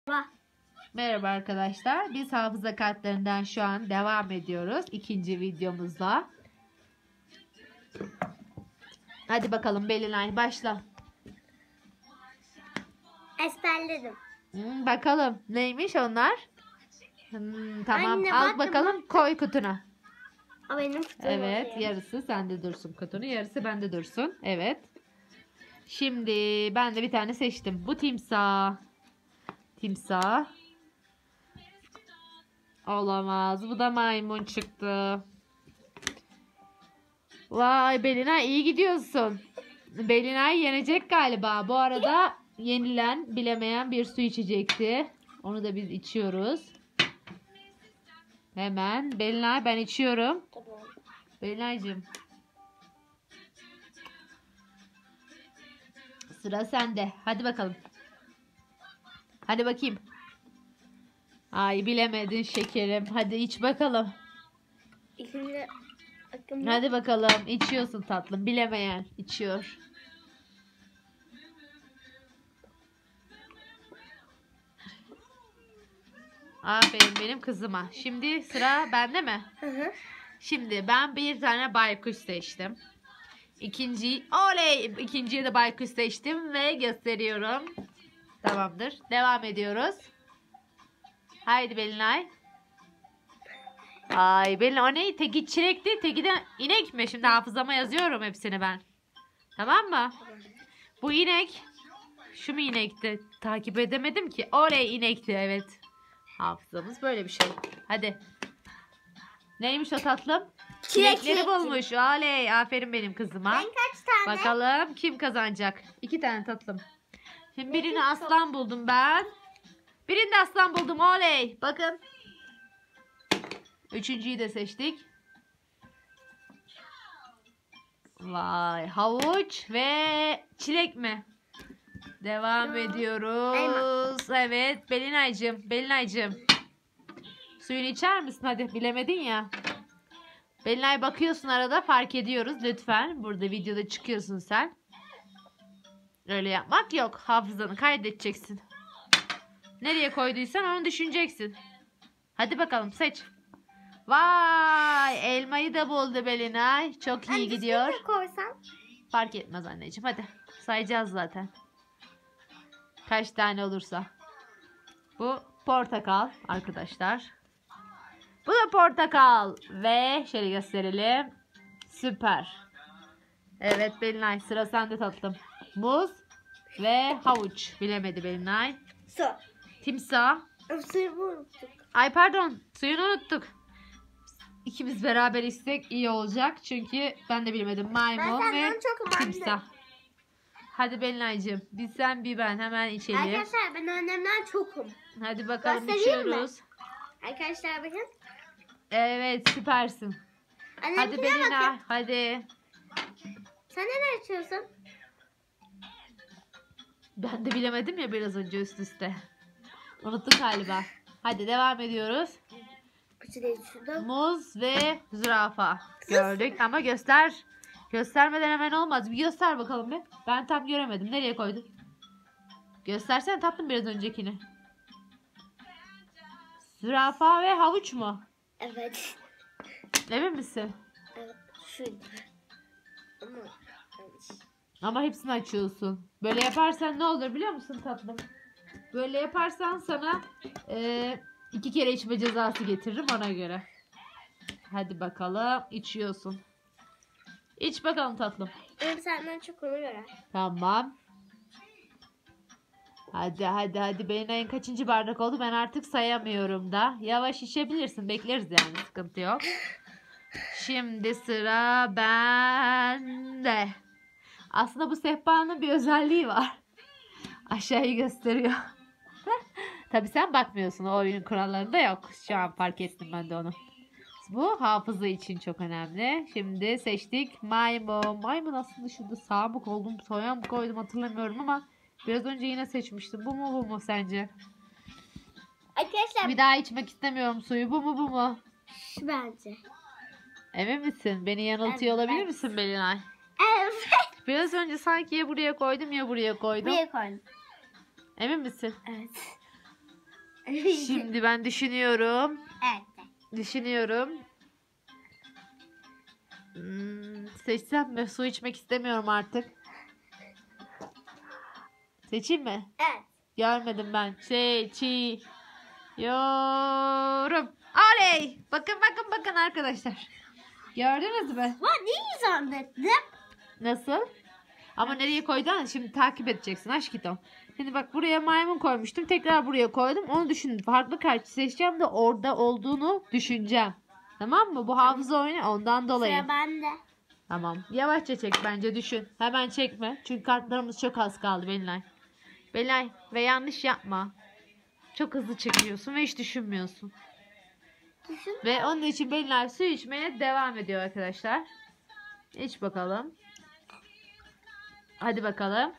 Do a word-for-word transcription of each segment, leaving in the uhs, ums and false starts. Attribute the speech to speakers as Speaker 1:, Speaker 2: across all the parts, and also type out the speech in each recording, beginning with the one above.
Speaker 1: Vah.
Speaker 2: Merhaba arkadaşlar. Biz hafıza kartlarından şu an devam ediyoruz. İkinci videomuzla. Hadi bakalım Belinay başla.
Speaker 1: Ezberledim.
Speaker 2: Hmm, bakalım neymiş onlar? Hmm, tamam
Speaker 1: Anne,
Speaker 2: al
Speaker 1: baktım,
Speaker 2: bakalım
Speaker 1: baktım.
Speaker 2: koy kutuna.
Speaker 1: O benim kutum
Speaker 2: Evet
Speaker 1: oluyor.
Speaker 2: yarısı sende dursun kutunu, yarısı bende dursun. Evet. Şimdi ben de bir tane seçtim. Bu timsah. Timsah. Olamaz. Bu da maymun çıktı. Vay Belinay iyi gidiyorsun. Belinay yenecek galiba. Bu arada yenilen bilemeyen bir su içecekti. Onu da biz içiyoruz. Hemen. Belinay ben içiyorum.
Speaker 1: Tamam.
Speaker 2: Belinaycığım. Sıra sende. Hadi bakalım. Hadi bakayım. Ay bilemedin şekerim. Hadi iç bakalım.
Speaker 1: İkinci akım.
Speaker 2: Hadi bakalım. İçiyorsun tatlım. Bilemeyen içiyor. Aferin benim kızıma. Şimdi sıra bende mi?
Speaker 1: Hı hı.
Speaker 2: Şimdi ben bir tane baykuş seçtim. İkinci, oley! İkinciye de baykuş seçtim ve gösteriyorum. Tamamdır. Devam ediyoruz. Haydi Belinay. Ay Belinay o ne? Teki çilekti. Teki de inek mi? Şimdi hafızama yazıyorum hepsini ben. Tamam mı? Bu inek. Şu mu inekti? Takip edemedim ki. Oley inekti evet. Hafızamız böyle bir şey. Hadi. Neymiş o tatlım?
Speaker 1: Çilek,
Speaker 2: Çilekleri
Speaker 1: çilek,
Speaker 2: bulmuş. Oley. Aferin benim kızıma.
Speaker 1: Ben kaç tane?
Speaker 2: Bakalım kim kazanacak? İki tane tatlım. Şimdi birini aslan buldum ben. Birini de aslan buldum. Oley. Bakın. Üçüncüyü de seçtik. Vay. Havuç ve çilek mi? Devam
Speaker 1: Ya.
Speaker 2: ediyoruz. Evet. Belinaycığım. Belinaycığım. Suyunu içer misin? Hadi bilemedin ya. Belinay bakıyorsun arada fark ediyoruz. Lütfen. Burada videoda çıkıyorsun sen. Öyle yapmak yok. Hafızanı kaydedeceksin. Nereye koyduysan onu düşüneceksin. Hadi bakalım seç. Vay elmayı da buldu Belinay. Çok iyi
Speaker 1: Anne,
Speaker 2: gidiyor.
Speaker 1: şuraya koysam.
Speaker 2: Fark etmez anneciğim hadi. Sayacağız zaten. Kaç tane olursa. Bu portakal arkadaşlar. Bu da portakal. Ve şöyle gösterelim. Süper. Evet Belinay sıra sende tatlım. Muz ve havuç. Bilemedi Belinay.
Speaker 1: Su.
Speaker 2: Timsah.
Speaker 1: Suyu unuttuk.
Speaker 2: Ay pardon suyunu unuttuk. İkimiz beraber içsek iyi olacak. Çünkü ben de bilmedim.
Speaker 1: Ben
Speaker 2: Maymun
Speaker 1: senden
Speaker 2: ve
Speaker 1: çokum anne.
Speaker 2: timsah. Hadi Belinay'cığım. Bir sen bir ben hemen içelim.
Speaker 1: Arkadaşlar ben annemden çokum.
Speaker 2: Hadi bakalım
Speaker 1: Göstereyim mi?
Speaker 2: içiyoruz.
Speaker 1: Arkadaşlar bakın.
Speaker 2: Evet süpersin. Hadi
Speaker 1: Annemkine
Speaker 2: Belinay
Speaker 1: bakın.
Speaker 2: hadi.
Speaker 1: Sen neler içiyorsun?
Speaker 2: Ben de bilemedim ya biraz önce üst üste. Unuttum galiba. Hadi devam ediyoruz.
Speaker 1: Kutu değil şurada.
Speaker 2: Muz ve zürafa gördük ama göster. Göstermeden hemen olmaz. Bir göster bakalım bir. Ben tam göremedim. Nereye koydun? Göstersene tatlım biraz öncekini. Zürafa ve havuç mu?
Speaker 1: Evet.
Speaker 2: Emin misin?
Speaker 1: Evet. Şuydu. Ama evet.
Speaker 2: Ama hepsini açıyorsun. Böyle yaparsan ne olur biliyor musun tatlım? Böyle yaparsan sana e, iki kere içme cezası getiririm ona göre. Hadi bakalım içiyorsun. İç bakalım tatlım.
Speaker 1: Benim senden çok ona göre.
Speaker 2: Tamam. Hadi hadi hadi. Belinay'ın kaçıncı bardak oldu ben artık sayamıyorum da. Yavaş içebilirsin. Bekleriz yani sıkıntı yok. Şimdi sıra bende. Aslında bu sehpanın bir özelliği var. Aşağıyı gösteriyor. Tabii sen bakmıyorsun. O oyunun kurallarında yok. Şu an fark ettim ben de onu. Bu hafıza için çok önemli. Şimdi seçtik maymun. Maymun aslında şurada sağa mı koydum, soya mı koydum hatırlamıyorum ama biraz önce yine seçmiştim. Bu mu bu mu sence?
Speaker 1: Arkadaşlar
Speaker 2: Bir daha içmek istemiyorum suyu. Bu mu bu mu?
Speaker 1: şu bence.
Speaker 2: Emin misin? Beni yanıltıyor
Speaker 1: Evet.
Speaker 2: olabilir misin Belinay?
Speaker 1: Evet.
Speaker 2: Biraz önce sanki ya buraya koydum ya buraya koydum.
Speaker 1: Buraya koydum.
Speaker 2: Emin misin?
Speaker 1: Evet.
Speaker 2: Şimdi ben düşünüyorum.
Speaker 1: Evet.
Speaker 2: Düşünüyorum. Hmm, seçsem mi? Su içmek istemiyorum artık. Seçeyim mi?
Speaker 1: Evet.
Speaker 2: Görmedim ben. Seçiyorum. Oley! Bakın bakın bakın arkadaşlar. Gördünüz mü?
Speaker 1: Ben neyi zannettim?
Speaker 2: Nasıl? Ama nereye koydun? Şimdi takip edeceksin aşkım. Şimdi bak buraya maymun koymuştum. Tekrar buraya koydum. Onu düşündüm. Farklı kart seçeceğim de orada olduğunu düşüneceğim. Tamam mı? Bu hafıza oyunu ondan dolayı.
Speaker 1: Sıra bende.
Speaker 2: Tamam. Yavaşça çek bence düşün. Hemen çekme. Çünkü kartlarımız çok az kaldı Belinay. Belinay ve yanlış yapma. Çok hızlı çekiyorsun ve hiç düşünmüyorsun.
Speaker 1: Düşün.
Speaker 2: Ve onun için Belinay su içmeye devam ediyor arkadaşlar. İç bakalım. Hadi bakalım.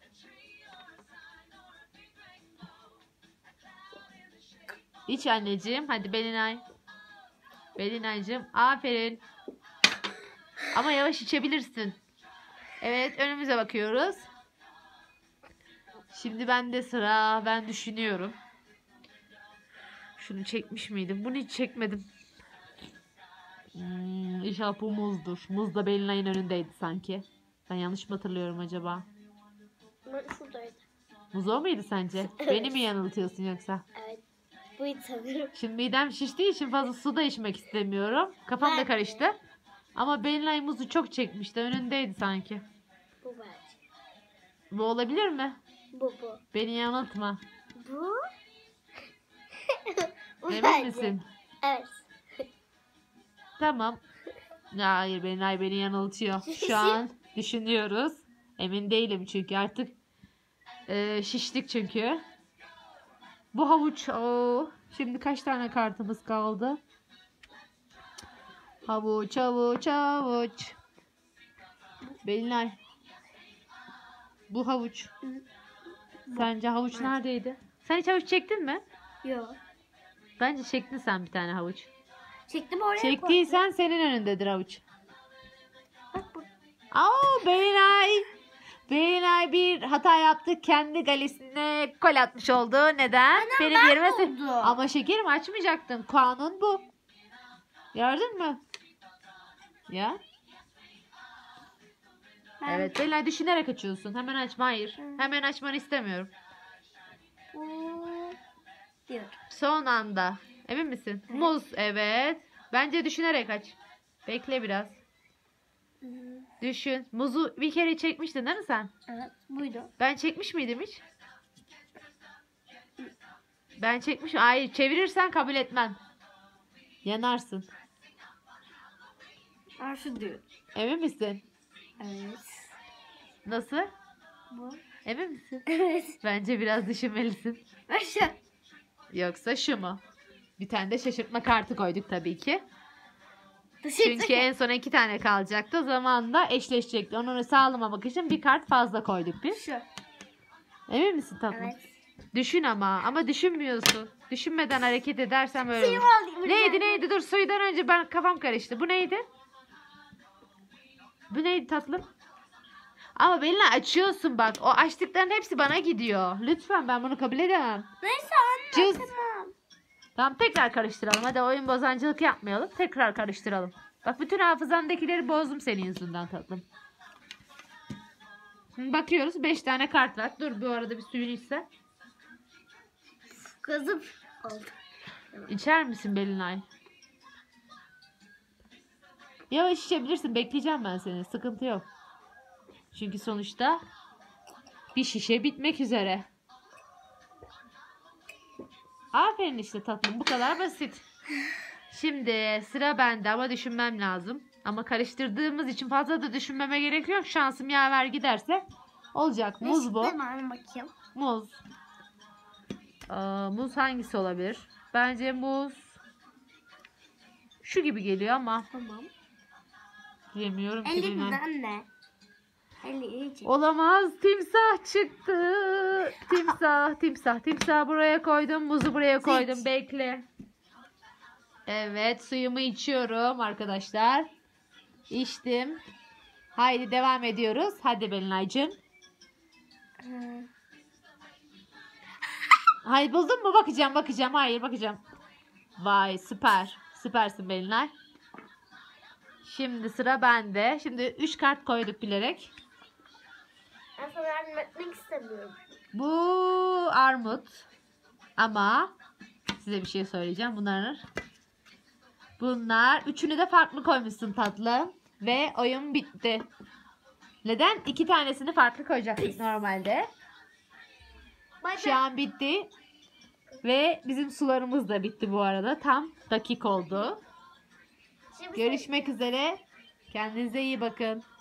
Speaker 2: İç anneciğim. Hadi Belinay. Belinaycığım. Aferin. Ama yavaş içebilirsin. Evet, önümüze bakıyoruz. Şimdi bende sıra. Ben düşünüyorum. Şunu çekmiş miydim? Bunu hiç çekmedim. Hmm, inşallah bu muzdur. Muz da Belinay'ın önündeydi sanki. Ben yanlış mı hatırlıyorum acaba?
Speaker 1: Ben şuradaydı.
Speaker 2: Muz o muydu sence? Beni mi yanıltıyorsun yoksa?
Speaker 1: Evet. Buydu sanırım.
Speaker 2: Şimdi midem şiştiği için fazla su da içmek istemiyorum. Kafam da
Speaker 1: Ben-
Speaker 2: karıştı. Ama Belinay muzu çok çekmişti. Önündeydi sanki.
Speaker 1: Bu bence.
Speaker 2: Bu olabilir mi?
Speaker 1: Bu bu.
Speaker 2: Beni yanıltma.
Speaker 1: Bu. Bu
Speaker 2: Emin
Speaker 1: bence.
Speaker 2: misin?
Speaker 1: Evet.
Speaker 2: Tamam. Ya hayır Belinay beni yanıltıyor. Şu an düşünüyoruz. Emin değilim çünkü artık e, şiştik çünkü. Bu havuç. Oo. Şimdi kaç tane kartımız kaldı? Havuç, havuç, havuç. Belinay. Bu havuç. Sence havuç neredeydi? Sen hiç havuç çektin mi?
Speaker 1: Yok.
Speaker 2: Bence çektin sen bir tane havuç.
Speaker 1: Çektim oraya koydum.
Speaker 2: Çektiysen senin önündedir havuç.
Speaker 1: Bak bu.
Speaker 2: Aa Belinay. Belinay bir hata yaptı. Kendi galesine gol atmış oldu. Neden? Benim
Speaker 1: ben
Speaker 2: yerime se-
Speaker 1: buldum.
Speaker 2: Ama şekerim açmayacaktın. Kanun bu. Gördün mü? Ya.
Speaker 1: Ben
Speaker 2: Evet Belinay düşünerek açıyorsun. Hemen açma. Hayır.
Speaker 1: Hı.
Speaker 2: Hemen açmanı istemiyorum.
Speaker 1: bu diyorum.
Speaker 2: Son anda. Emin misin?
Speaker 1: Evet.
Speaker 2: Muz. Evet. Bence düşünerek aç. Bekle biraz.
Speaker 1: Hı,
Speaker 2: Düşün. Muzu bir kere çekmiştin değil mi sen?
Speaker 1: Evet. Buydu.
Speaker 2: Ben çekmiş miydim hiç? Ben çekmiş. Hayır, çevirirsen kabul etmem. Yanarsın.
Speaker 1: Ben şu diyor.
Speaker 2: Emin misin?
Speaker 1: Evet.
Speaker 2: Nasıl?
Speaker 1: Bu.
Speaker 2: Emin misin?
Speaker 1: Evet.
Speaker 2: Bence biraz düşünmelisin.
Speaker 1: Aşağı.
Speaker 2: Yoksa şu mu? Bir tane de şaşırtma kartı koyduk tabii ki.
Speaker 1: Dışarı
Speaker 2: Çünkü en son iki tane kalacaktı. O zaman da eşleşecekti. Onu sağlamamak için bir kart fazla koyduk biz.
Speaker 1: Şu.
Speaker 2: Emin misin tatlım?
Speaker 1: Evet.
Speaker 2: Düşün ama. Ama düşünmüyorsun. Düşünmeden hareket edersem öyle
Speaker 1: Seni
Speaker 2: olur.
Speaker 1: alayım.
Speaker 2: Neydi neydi? Dur suydan önce ben kafam karıştı. Bu neydi? Bu neydi tatlım? Ama Belinay açıyorsun bak. O açtıkların hepsi bana gidiyor. Lütfen ben bunu kabul edemem.
Speaker 1: Neyse anne.
Speaker 2: Cız.
Speaker 1: Tamam.
Speaker 2: Tamam tekrar karıştıralım. Hadi oyun bozancılık yapmayalım. Tekrar karıştıralım. Bak bütün hafızandakileri bozdum senin yüzünden tatlım. Şimdi bakıyoruz. beş tane kart var. Dur bu arada bir suyunu içse.
Speaker 1: Kızım oldu.
Speaker 2: İçer misin Belinay? Yavaş içebilirsin. Bekleyeceğim ben seni. Sıkıntı yok. Çünkü sonuçta bir şişe bitmek üzere. Aferin işte tatlım. Bu kadar basit. Şimdi sıra bende ama düşünmem lazım. Ama karıştırdığımız için fazla da düşünmeme gerek yok. Şansım yaver giderse olacak. Muz bu.
Speaker 1: Hemen bakayım.
Speaker 2: Muz. Aa, muz hangisi olabilir? Bence muz şu gibi geliyor ama
Speaker 1: Tamam.
Speaker 2: bilemiyorum ki.
Speaker 1: elli
Speaker 2: Belinay.
Speaker 1: güzel ne? elli iyi çek.
Speaker 2: Olamaz. Timsah çıktı. Timsah, timsah, timsah buraya koydum. Muzu buraya koydum.
Speaker 1: Seç.
Speaker 2: Bekle. Evet, suyumu içiyorum arkadaşlar. İçtim. Haydi devam ediyoruz. Hadi Belinay'cığım.
Speaker 1: Hı.
Speaker 2: Hayır buldun mu? Bakacağım bakacağım. Hayır bakacağım. Vay süper. Süpersin Belinay. Şimdi sıra bende. Şimdi üç kart koyduk bilerek.
Speaker 1: Ben sana yardım etmek istemiyorum.
Speaker 2: Bu armut. Ama size bir şey söyleyeceğim. Bunlar Bunlar üçünü de farklı koymuşsun tatlı. Ve oyun bitti. Neden? İki tanesini farklı koyacaktık normalde. Şu an bitti. Ve bizim sularımız da bitti bu arada. Tam dakik oldu.
Speaker 1: Şimdi
Speaker 2: Görüşmek üzere. Kendinize iyi bakın.